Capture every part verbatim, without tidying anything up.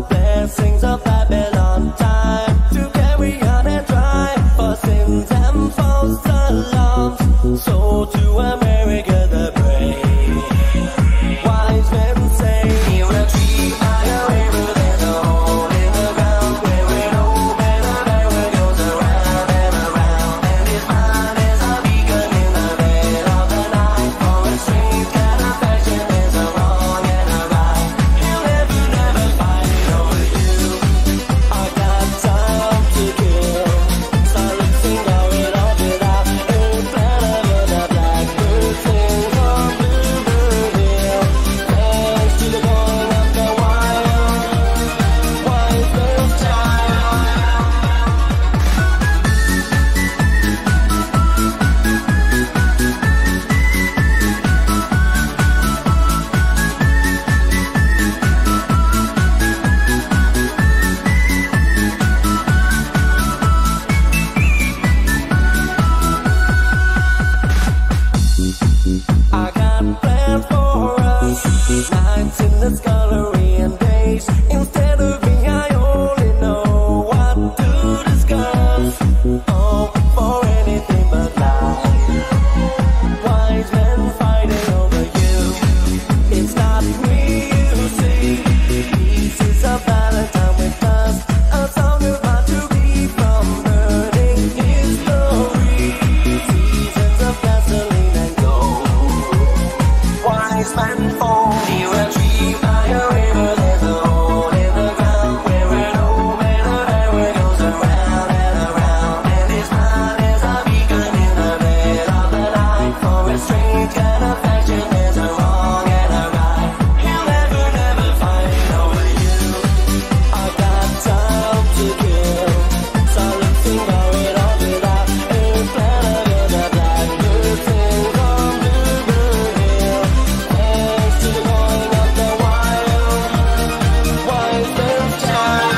blessings of Babylon time to carry on and drive for sins and false alarms. So to America the brave wise men say, near a tree by a river there's a hole in the ground where an old man of error goes around and around, and his mind is a beacon in the dead of the night. For a strange kind of fashion is a wrong and a right. He'll never, never find it over you. I got time to kill, so let's sing all it all without a plan of the blackbird sings on Bluebird Hill. Thanks to the going of the wild, wise man's child. I got plans for us, nights in the scullery and days. Instead of me, I only know what to discuss. Oh, for anything but life. Wise men fighting over you. It's not me, you see. Peace is a Valentine with dust, a song about to be from burning history. Seasons of gasoline and gold. Wise man fall near a tree by a river. There's a hole in the ground where an old man of error goes around and around, and his mind is a beacon in the dead of the night. For a strange kind of fashion there's a wrong and a right. He'll never, never find it over you. I got time to kill, so let's sing all it all without a plan of the blackbird sings on Bluebird Hill. Thanks to the going of the wild, wise man's child.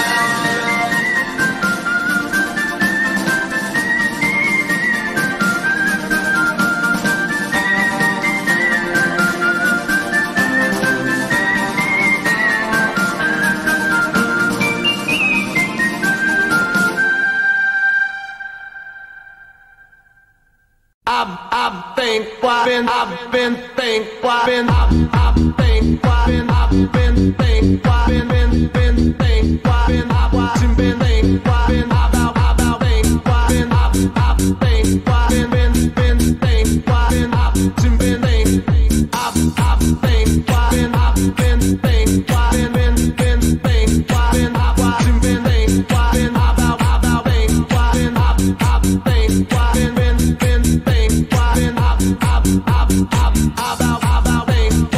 I've I've been why been I've been think why been I've I've think why been I've been think why been been been think why been I've watching been think why been I've I've I've think why been I've I've think why been been been think why been I've watching been think I've I've think why been I've been think why been been been think why been I've watching been think why been I've I've I've think why been I've I've think why been been been think why been I've I've I've I've I've I've think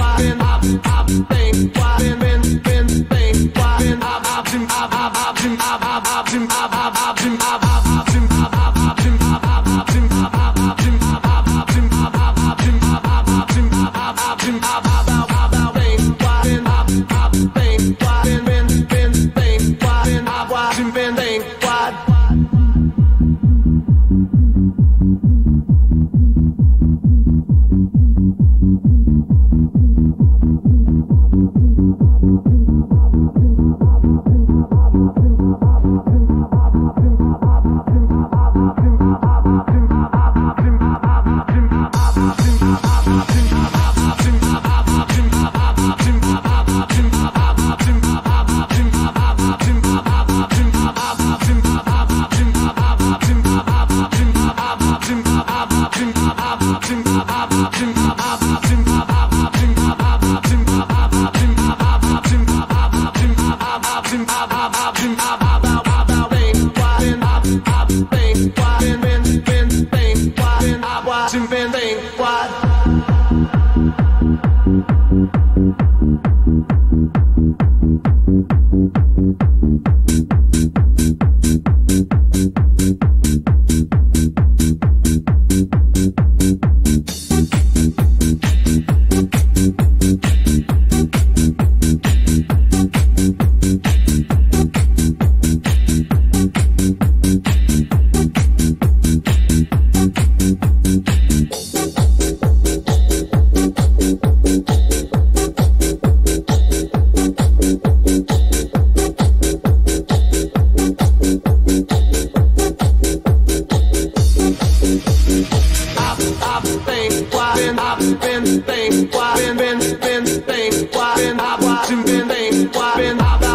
I've been, I've been,